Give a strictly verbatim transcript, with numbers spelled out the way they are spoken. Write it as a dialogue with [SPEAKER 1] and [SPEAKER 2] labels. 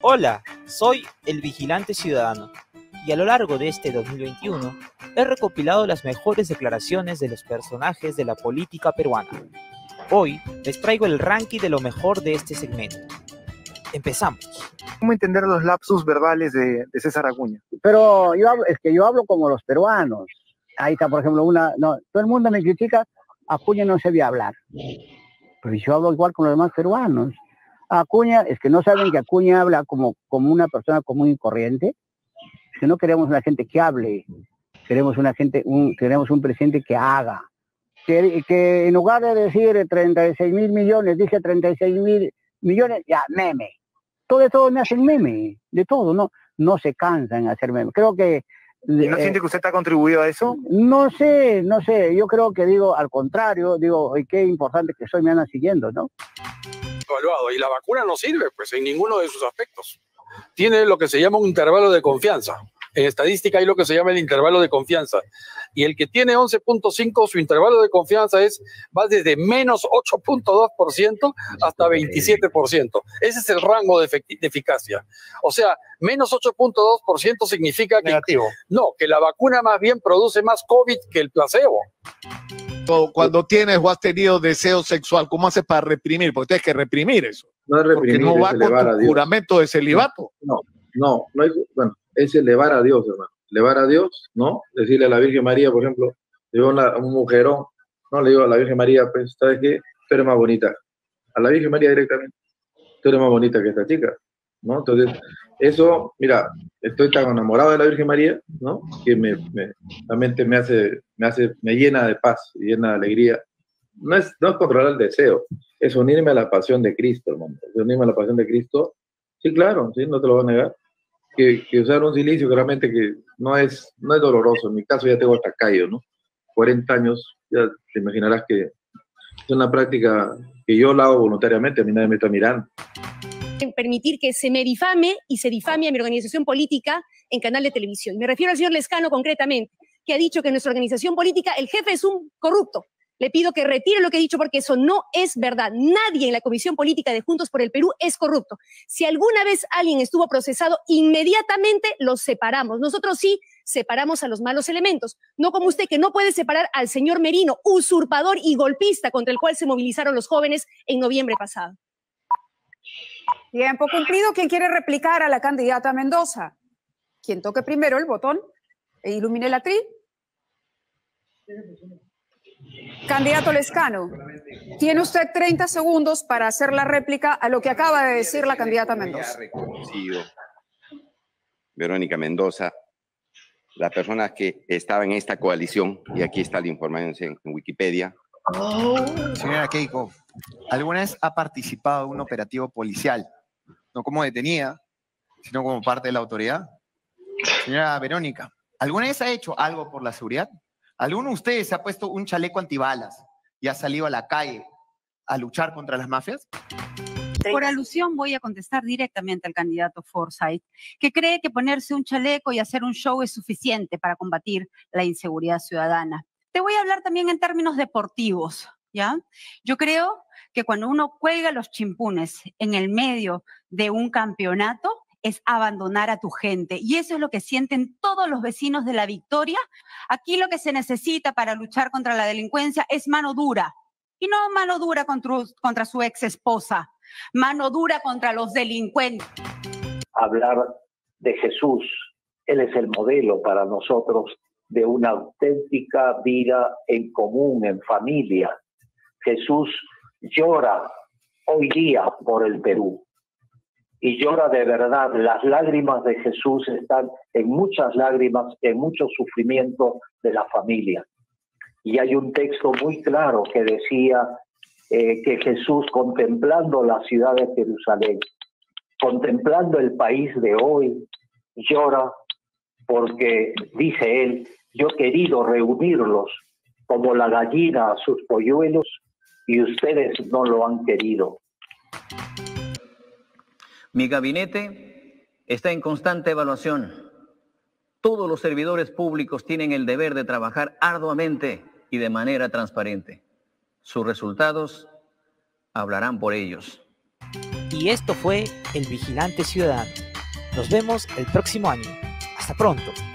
[SPEAKER 1] Hola, soy el Vigilante Ciudadano y a lo largo de este dos mil veintiuno he recopilado las mejores declaraciones de los personajes de la política peruana. Hoy les traigo el ranking de lo mejor de este segmento. Empezamos.
[SPEAKER 2] ¿Cómo entender los lapsus verbales de, de César Acuña?
[SPEAKER 3] Pero yo hablo, es que yo hablo como los peruanos. Ahí está, por ejemplo, una... No, todo el mundo me critica, Acuña no sabía hablar. Pero yo hablo igual con los demás peruanos. Acuña, es que no saben que Acuña habla como, como una persona común y corriente. Es que no queremos una gente que hable, queremos una gente, un, queremos un presidente que haga. Que, que en lugar de decir treinta y seis mil millones, dice treinta y seis mil millones, ya, meme. Todo de todo me hacen meme, de todo, no, no se cansan en hacer meme. Creo que...
[SPEAKER 2] ¿Y no eh, siente que usted ha contribuido a eso?
[SPEAKER 3] No sé, no sé, yo creo que digo, al contrario, digo, qué importante que soy, me andan siguiendo, ¿no?
[SPEAKER 4] Evaluado, y la vacuna no sirve, pues, en ninguno de sus aspectos. Tiene lo que se llama un intervalo de confianza. En estadística hay lo que se llama el intervalo de confianza. Y el que tiene once punto cinco, su intervalo de confianza es, va desde menos ocho punto dos por ciento hasta veintisiete por ciento. Ese es el rango de, de eficacia. O sea, menos ocho punto dos por ciento significa que...
[SPEAKER 2] Negativo.
[SPEAKER 4] No, que la vacuna más bien produce más COVID que el placebo.
[SPEAKER 5] Cuando tienes o has tenido deseo sexual, ¿cómo haces para reprimir? Porque tienes que reprimir eso.
[SPEAKER 6] No es reprimir,
[SPEAKER 5] porque no va
[SPEAKER 6] es
[SPEAKER 5] con
[SPEAKER 6] elevar a
[SPEAKER 5] tu
[SPEAKER 6] Dios.
[SPEAKER 5] juramento de celibato.
[SPEAKER 6] No, no, no hay, bueno, es elevar a Dios, hermano. Elevar a Dios, ¿no? Decirle a la Virgen María, por ejemplo, le digo a un mujerón, no le digo a la Virgen María, pues, ¿sabes qué? Tú eres más bonita. A la Virgen María directamente, tú eres más bonita que esta chica, ¿no? Entonces, eso, mira, estoy tan enamorado de la Virgen María, ¿no? Que me, me, realmente me hace, me hace, me llena de paz, me llena de alegría. No es, no es controlar el deseo, es unirme a la pasión de Cristo, hermano. Es unirme a la pasión de Cristo. Sí, claro, sí, no te lo voy a negar. Que, que usar un silicio que realmente que no es, no es doloroso. En mi caso ya tengo hasta callo, ¿no? cuarenta años, ya te imaginarás que es una práctica que yo la hago voluntariamente, a mí nadie me está mirando.
[SPEAKER 7] Permitir que se me difame y se difame a mi organización política en canal de televisión. Me refiero al señor Lescano concretamente, que ha dicho que en nuestra organización política el jefe es un corrupto. Le pido que retire lo que he dicho porque eso no es verdad. Nadie en la Comisión Política de Juntos por el Perú es corrupto. Si alguna vez alguien estuvo procesado, inmediatamente los separamos. Nosotros sí separamos a los malos elementos, no como usted que no puede separar al señor Merino, usurpador y golpista contra el cual se movilizaron los jóvenes en noviembre pasado.
[SPEAKER 8] Tiempo cumplido. ¿Quién quiere replicar a la candidata Mendoza? ¿Quién toque primero el botón e ilumine la tri? Candidato Lescano, tiene usted treinta segundos para hacer la réplica a lo que acaba de decir la candidata Mendoza.
[SPEAKER 9] Reconocido, Verónica Mendoza, las personas que estaban en esta coalición, y aquí está la información en Wikipedia.
[SPEAKER 10] Oh. Señora Keiko, ¿alguna vez ha participado en un operativo policial? No como detenida, sino como parte de la autoridad. Señora Verónica, ¿alguna vez ha hecho algo por la seguridad? ¿Alguno de ustedes se ha puesto un chaleco antibalas y ha salido a la calle a luchar contra las mafias?
[SPEAKER 11] Por alusión voy a contestar directamente al candidato Forsyth, que cree que ponerse un chaleco y hacer un show es suficiente para combatir la inseguridad ciudadana. Te voy a hablar también en términos deportivos, ¿ya? Yo creo que cuando uno cuelga los chimpunes en el medio de un campeonato, es abandonar a tu gente. Y eso es lo que sienten todos los vecinos de La Victoria. Aquí lo que se necesita para luchar contra la delincuencia es mano dura. Y no mano dura contra, contra su ex esposa, mano dura contra los delincuentes.
[SPEAKER 12] Hablar de Jesús, Él es el modelo para nosotros de una auténtica vida en común, en familia. Jesús llora hoy día por el Perú. Y llora de verdad. Las lágrimas de Jesús están en muchas lágrimas, en mucho sufrimiento de la familia. Y hay un texto muy claro que decía eh, que Jesús, contemplando la ciudad de Jerusalén, contemplando el país de hoy, llora porque, dice él, yo he querido reunirlos como la gallina a sus polluelos y ustedes no lo han querido.
[SPEAKER 13] Mi gabinete está en constante evaluación. Todos los servidores públicos tienen el deber de trabajar arduamente y de manera transparente. Sus resultados hablarán por ellos.
[SPEAKER 1] Y esto fue El Vigilante Ciudadano. Nos vemos el próximo año. Hasta pronto.